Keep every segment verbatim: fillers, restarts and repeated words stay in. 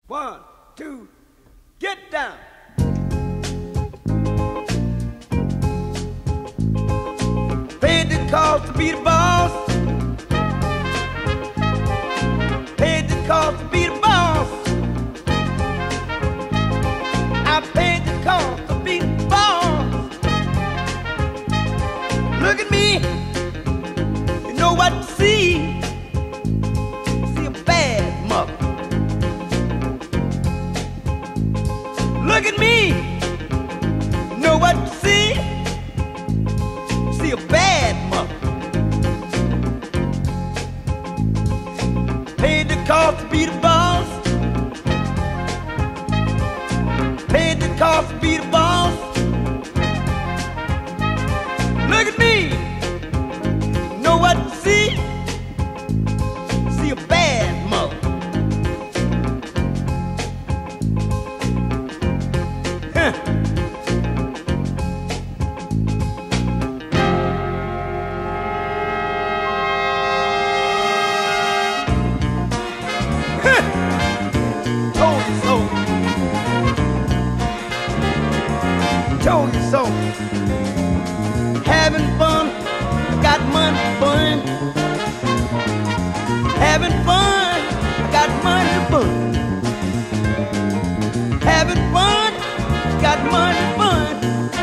One, two, get down. Paid the cost to be the boss. Paid the cost to be the boss. I paid the cost to be the boss. Look at me, you know what to see. See a bad mother. Look at me, you know what to see. See a bad mother. Paid the cost to be the boss. Paid the cost to be the boss. Look at me, you know what to see. See a bad mother. Huh. Told you so. Told you so. Having fun, got money to burn. Having fun, got money to burn. Having fun, got money to burn.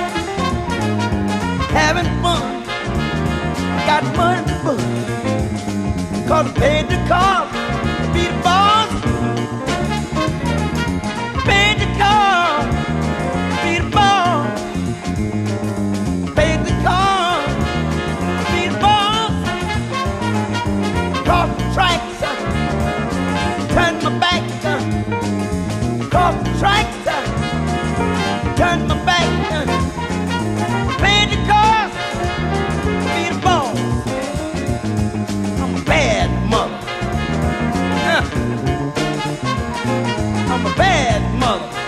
Having fun, got money to burn. Cause I paid the cost to be the boss. Paid the cost to be the boss. Paid the cost to be the boss. Cross the tracks, turn my back, cross the tracks, turn my back. Paid the cost to be the boss. I'm a bad mother. Uh. I'm a bad mother.